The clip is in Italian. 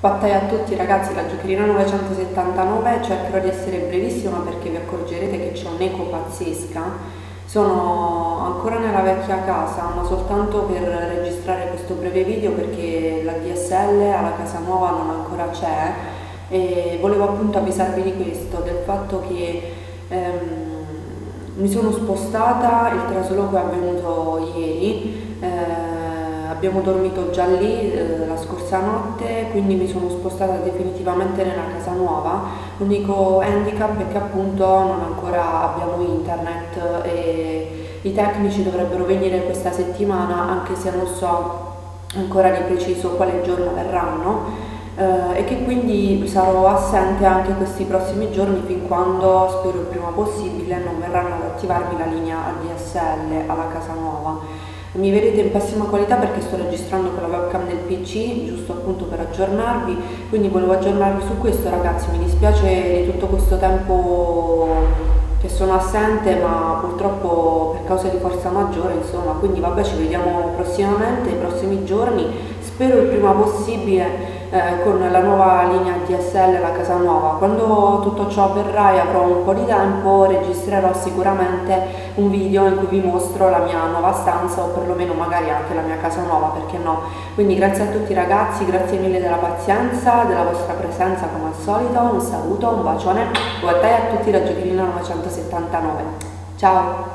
Battaglia a tutti ragazzi, la giocherina 979, cercherò di essere brevissima perché vi accorgerete che c'è un'eco pazzesca. Sono ancora nella vecchia casa, ma soltanto per registrare questo breve video perché la DSL alla casa nuova non ancora c'è e volevo appunto avvisarvi di questo, del fatto che mi sono spostata, il trasloco è avvenuto ieri. Abbiamo dormito già lì la scorsa notte, quindi mi sono spostata definitivamente nella casa nuova. L'unico handicap è che appunto non ancora abbiamo internet e i tecnici dovrebbero venire questa settimana, anche se non so ancora di preciso quale giorno verranno. E che quindi sarò assente anche questi prossimi giorni fin quando, spero il prima possibile, non verranno ad attivarmi la linea ADSL alla casa nuova. Mi vedete in pessima qualità perché sto registrando con la webcam del PC, giusto appunto per aggiornarvi, quindi volevo aggiornarvi su questo ragazzi. Mi dispiace di tutto questo tempo che sono assente, ma purtroppo per causa di forza maggiore, insomma, quindi vabbè, ci vediamo prossimamente, nei prossimi giorni, spero il prima possibile con la nuova linea DSL alla casa nuova. Quando tutto ciò avverrà e avrò un po' di tempo, registrerò sicuramente un video in cui vi mostro la mia nuova stanza o perlomeno magari anche la mia casa nuova, perché no? Quindi grazie a tutti ragazzi, grazie mille della pazienza, della vostra presenza come al solito, un saluto, un bacione, battaglia a tutti da Giocherina 979. Ciao!